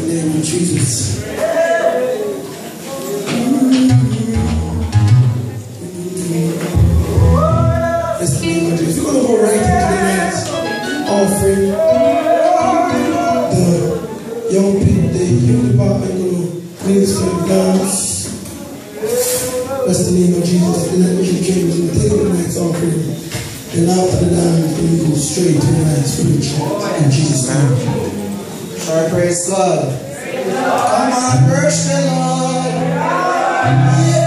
name of Jesus. That's the name of Jesus. We're going to go right into tonight's offering. The young people, the youth department, going to minister and dance. That's the name of Jesus. And then we can take tonight's offering. And after the dance, we go straight to tonight's preaching. In Jesus' name. All right, praise God. Come on, worship the Lord. Yeah.